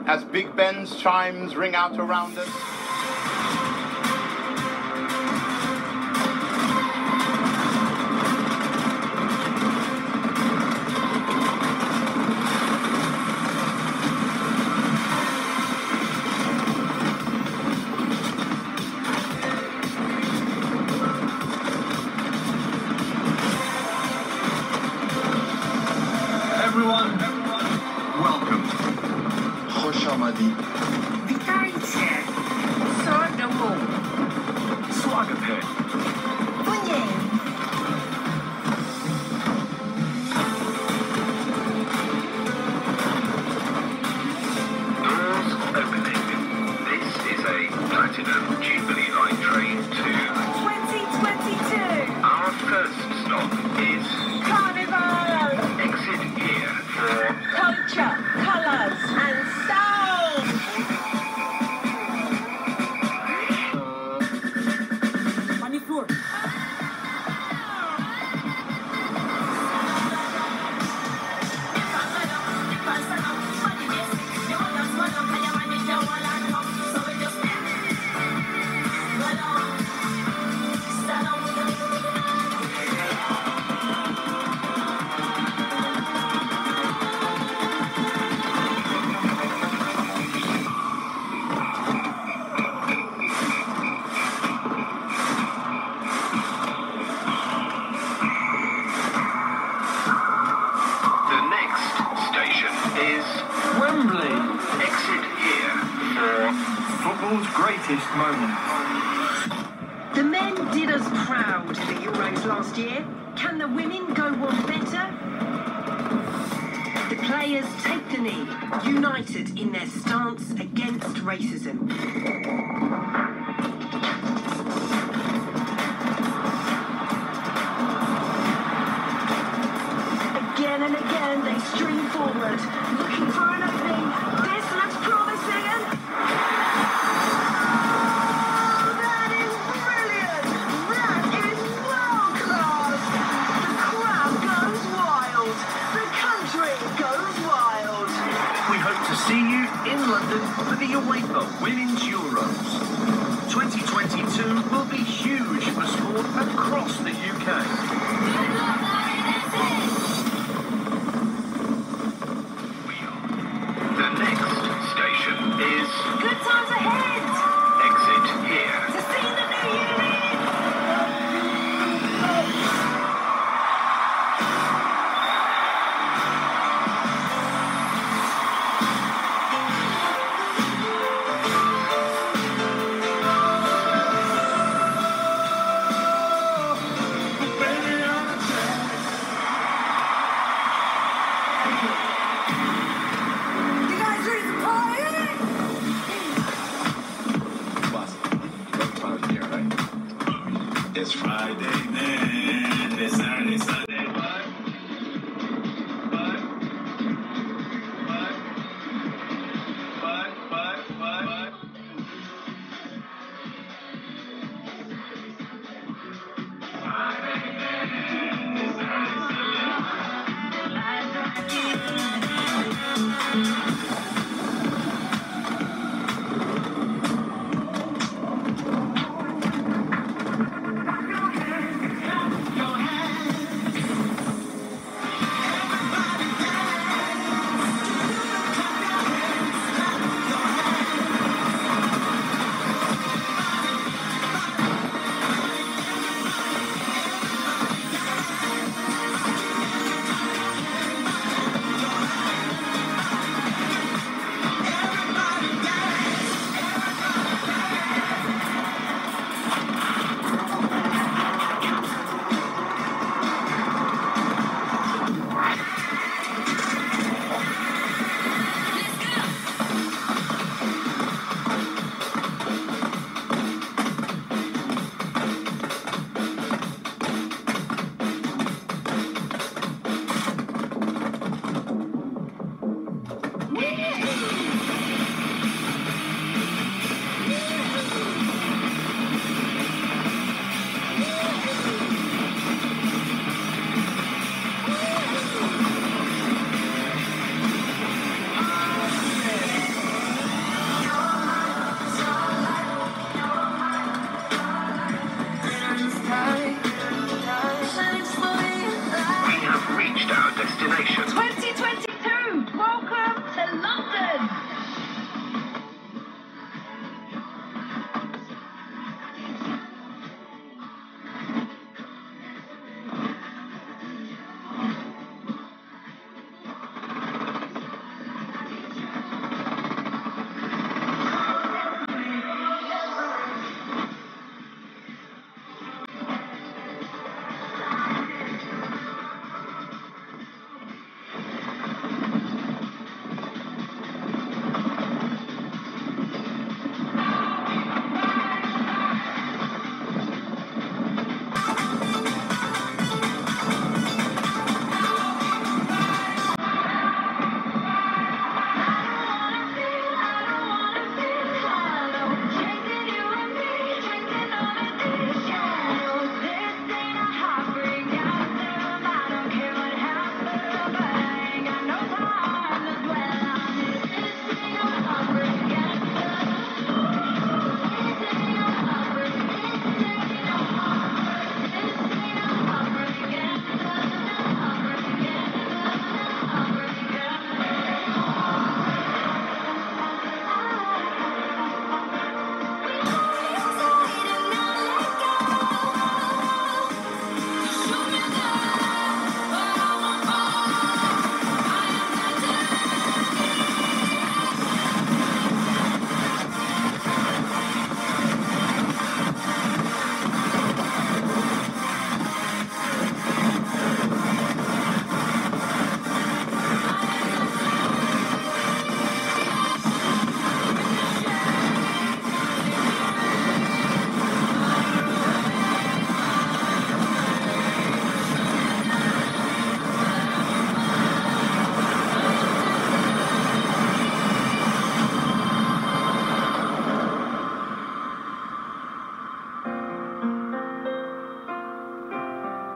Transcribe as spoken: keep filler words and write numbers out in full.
as Big Ben's chimes ring out around us. Everyone, welcome. خوش آمدی. Witajcie. Sordomu. Swagape. Bunye. Doors opening. This is a Platinum Jubilee Line train to... twenty twenty-two. Our first stop is Carnival. exit here for... Culture, colors, and sound. On the floor. The next station is Wembley. Exit here for football's greatest moments. The men did us proud at the Euros last year. Can the women go one better? The players take the knee, united in their stance against racism. Again and again they stream forward, looking for an opening. This looks promising and... That is brilliant! That is world class! The crowd goes wild! The country goes wild! We hope to see you in London for the UEFA Women's Euros. twenty twenty-two will be huge for sport across the U K. The next station is Good times ahead. exit here. To see the new unit. You guys ready to party? It's Friday, man. It's Saturday, Sunday. What? What? What? What? What? What? Friday, man. It's Saturday, Sunday.